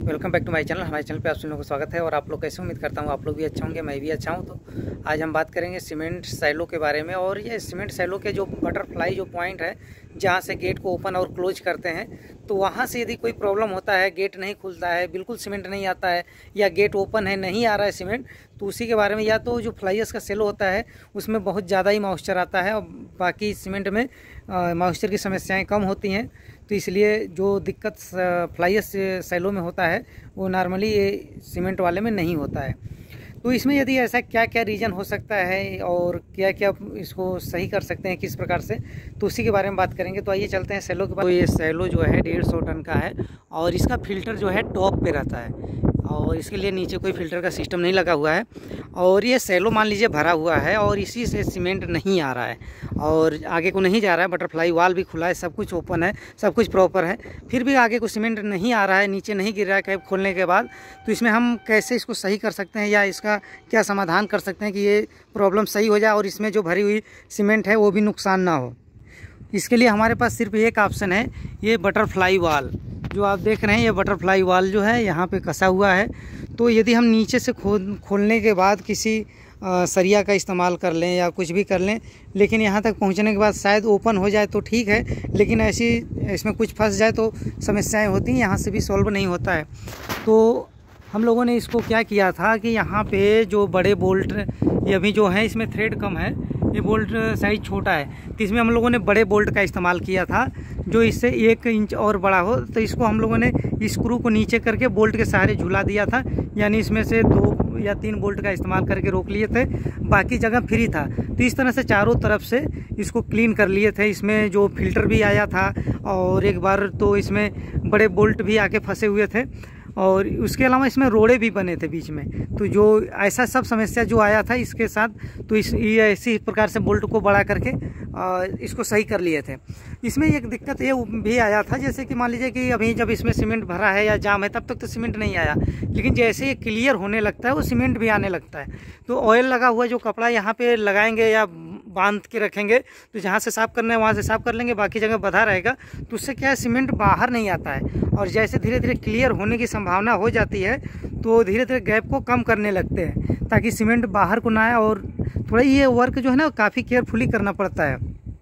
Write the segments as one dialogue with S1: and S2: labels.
S1: Welcome back to my channel. हमारे channel पे आप सभी लोगों को स्वागत है। और आप लोग कैसे, उम्मीद करता हूँ आप लोग भी अच्छा होंगे, मैं भी अच्छा हूँ। तो आज हम बात करेंगे सीमेंट सैलो के बारे में। और ये सीमेंट सैलो के जो बटरफ्लाई जो पॉइंट है, जहाँ से गेट को ओपन और क्लोज करते हैं, तो वहाँ से यदि कोई प्रॉब्लम होता है, गेट नहीं खुलता है, बिल्कुल सीमेंट नहीं आता है, या गेट ओपन है, नहीं आ रहा है सीमेंट, तो उसी के बारे में। या तो जो फ्लाइयर्स का सेलो होता है उसमें बहुत ज़्यादा ही मॉइस्चर आता है और बाकी सीमेंट में मॉइस्चर की समस्याएं कम होती हैं, तो इसलिए जो दिक्कत फ्लाइयर्स सेलो में होता है वो नॉर्मली ये सीमेंट वाले में नहीं होता है। तो इसमें यदि ऐसा क्या क्या रीज़न हो सकता है और क्या क्या इसको सही कर सकते हैं किस प्रकार से, तो उसी के बारे में बात करेंगे। तो आइए चलते हैं सेलो के बाद। तो ये सेलो जो है 150 टन का है और इसका फ़िल्टर जो है टॉप पे रहता है और इसके लिए नीचे कोई फ़िल्टर का सिस्टम नहीं लगा हुआ है। और ये सेलो मान लीजिए भरा हुआ है और इसी से सीमेंट नहीं आ रहा है और आगे को नहीं जा रहा है। बटरफ्लाई वाल भी खुला है, सब कुछ ओपन है, सब कुछ प्रॉपर है, फिर भी आगे को सीमेंट नहीं आ रहा है, नीचे नहीं गिर रहा है कैप खोलने के बाद। तो इसमें हम कैसे इसको सही कर सकते हैं या इसका क्या समाधान कर सकते हैं कि ये प्रॉब्लम सही हो जाए और इसमें जो भरी हुई सीमेंट है वो भी नुकसान ना हो। इसके लिए हमारे पास सिर्फ एक ऑप्शन है, ये बटरफ्लाई वाल जो आप देख रहे हैं। ये बटरफ्लाई वाल जो है यहाँ पे कसा हुआ है। तो यदि हम नीचे से खोलने के बाद किसी सरिया का इस्तेमाल कर लें या कुछ भी कर लें, लेकिन यहाँ तक पहुँचने के बाद शायद ओपन हो जाए तो ठीक है, लेकिन ऐसी इसमें कुछ फंस जाए तो समस्याएं होती हैं, यहाँ से भी सॉल्व नहीं होता है। तो हम लोगों ने इसको क्या किया था कि यहाँ पे जो बड़े बोल्ट ये अभी जो है इसमें थ्रेड कम है, ये बोल्ट साइज छोटा है, तो इसमें हम लोगों ने बड़े बोल्ट का इस्तेमाल किया था जो इससे 1 इंच और बड़ा हो। तो इसको हम लोगों ने स्क्रू को नीचे करके बोल्ट के सहारे झुला दिया था, यानी इसमें से 2 या 3 बोल्ट का इस्तेमाल करके रोक लिए थे, बाकी जगह फ्री था। तो इस तरह से चारों तरफ से इसको क्लीन कर लिए थे। इसमें जो फिल्टर भी आया था और एक बार तो इसमें बड़े बोल्ट भी आके फंसे हुए थे और उसके अलावा इसमें रोड़े भी बने थे बीच में। तो जो ऐसा सब समस्या जो आया था इसके साथ, तो ये इसी प्रकार से बोल्ट को बड़ा करके इसको सही कर लिए थे। इसमें एक दिक्कत ये भी आया था, जैसे कि मान लीजिए कि अभी जब इसमें सीमेंट भरा है या जाम है तब तक तो सीमेंट नहीं आया, लेकिन जैसे ये क्लियर होने लगता है वो सीमेंट भी आने लगता है। तो ऑयल लगा हुआ जो कपड़ा यहाँ पे लगाएंगे या बांध के रखेंगे, तो जहाँ से साफ़ करना है वहाँ से साफ़ कर लेंगे, बाकी जगह बंधा रहेगा, तो उससे क्या है सीमेंट बाहर नहीं आता है। और जैसे धीरे धीरे क्लियर होने की संभावना हो जाती है तो धीरे धीरे गैप को कम करने लगते हैं ताकि सीमेंट बाहर को ना आए। और थोड़ा ये वर्क जो है ना काफ़ी केयरफुली करना पड़ता है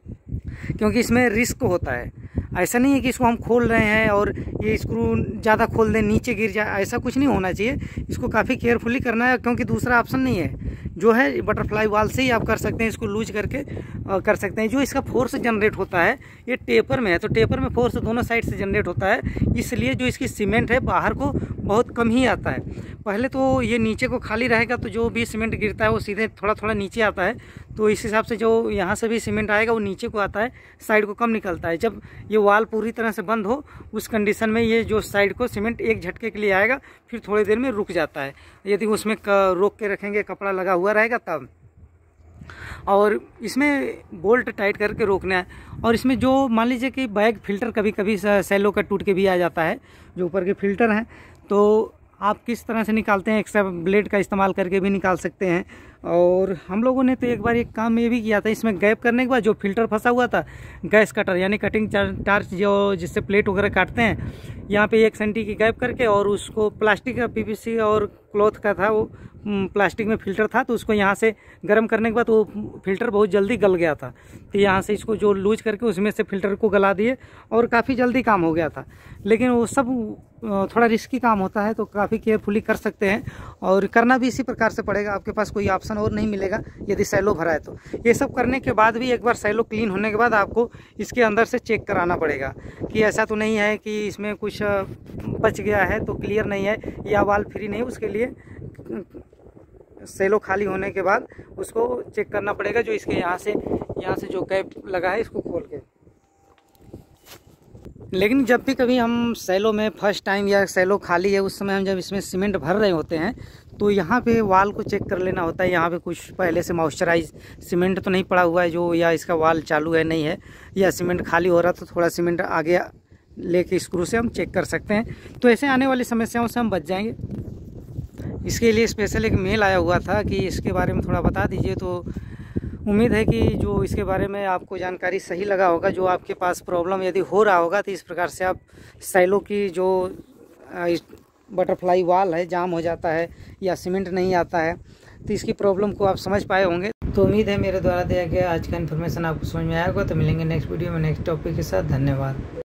S1: क्योंकि इसमें रिस्क होता है। ऐसा नहीं है कि इसको हम खोल रहे हैं और ये स्क्रू ज़्यादा खोल दें नीचे गिर जाए, ऐसा कुछ नहीं होना चाहिए। इसको काफ़ी केयरफुली करना है क्योंकि दूसरा ऑप्शन नहीं है। जो है बटरफ्लाई वाल से ही आप कर सकते हैं, इसको लूज करके कर सकते हैं। जो इसका फोर्स जनरेट होता है ये टेपर में है, तो टेपर में फोर्स दोनों साइड से जनरेट होता है, इसलिए जो इसकी सीमेंट है बाहर को बहुत कम ही आता है। पहले तो ये नीचे को खाली रहेगा तो जो भी सीमेंट गिरता है वो सीधे थोड़ा थोड़ा नीचे आता है, तो इस हिसाब से जो यहाँ से भी सीमेंट आएगा वो नीचे को आता है, साइड को कम निकलता है। जब ये वाल पूरी तरह से बंद हो उस कंडीशन में ये जो साइड को सीमेंट एक झटके के लिए आएगा, फिर थोड़ी देर में रुक जाता है यदि उसमें रोक के रखेंगे, कपड़ा लगा हुआ रहेगा तब। और इसमें बोल्ट टाइट करके रोकना है। और इसमें जो मान लीजिए कि बैग फिल्टर कभी कभी सेलो का टूट के भी आ जाता है, जो ऊपर के फिल्टर हैं, तो आप किस तरह से निकालते हैं, एक्स्ट्रा ब्लेड का इस्तेमाल करके भी निकाल सकते हैं। और हम लोगों ने तो एक बार एक काम ये भी किया था, इसमें गैप करने के बाद जो फिल्टर फंसा हुआ था, गैस कटर यानी कटिंग टार्च जो जिससे प्लेट वगैरह काटते हैं, यहाँ पे 1 सेंटी की गैप करके और उसको प्लास्टिक का पीवीसी और क्लॉथ का था, वो प्लास्टिक में फिल्टर था, तो उसको यहाँ से गर्म करने के बाद वो फिल्टर बहुत जल्दी गल गया था। तो यहाँ से इसको जो लूज करके उसमें से फिल्टर को गला दिए और काफ़ी जल्दी काम हो गया था। लेकिन वो सब थोड़ा रिस्की काम होता है, तो काफ़ी केयरफुली कर सकते हैं और करना भी इसी प्रकार से पड़ेगा। आपके पास कोई ऑप्शन और नहीं मिलेगा यदि सैलो भरा है तो। ये सब करने के बाद भी एक बार सैलो क्लीन होने के बाद आपको इसके अंदर से चेक कराना पड़ेगा कि ऐसा तो नहीं है कि इसमें कुछ बच गया है तो क्लियर नहीं है या वाल फ्री नहीं। उसके लिए सेलो खाली होने के बाद उसको चेक करना पड़ेगा, जो इसके यहाँ से जो कैप लगा है इसको खोल के। लेकिन जब भी कभी हम सेलो में फर्स्ट टाइम या सेलो खाली है उस समय हम जब इसमें सीमेंट भर रहे होते हैं तो यहाँ पे वाल को चेक कर लेना होता है। यहाँ पे कुछ पहले से मॉइस्चराइज सीमेंट तो नहीं पड़ा हुआ है जो, या इसका वाल चालू है नहीं है, या सीमेंट खाली हो रहा तो थोड़ा सीमेंट आगे लेके स्क्रू से हम चेक कर सकते हैं। तो ऐसे आने वाली समस्याओं से हम बच जाएंगे। इसके लिए स्पेशल एक मेल आया हुआ था कि इसके बारे में थोड़ा बता दीजिए, तो उम्मीद है कि जो इसके बारे में आपको जानकारी सही लगा होगा। जो आपके पास प्रॉब्लम यदि हो रहा होगा तो इस प्रकार से आप सैलो की जो बटरफ्लाई वाल है जाम हो जाता है या सीमेंट नहीं आता है। तो इसकी प्रॉब्लम को आप समझ पाए होंगे। तो उम्मीद है मेरे द्वारा दिया गया आज का इन्फॉर्मेशन आपको समझ में आया होगा। तो मिलेंगे नेक्स्ट वीडियो में नेक्स्ट टॉपिक के साथ। धन्यवाद।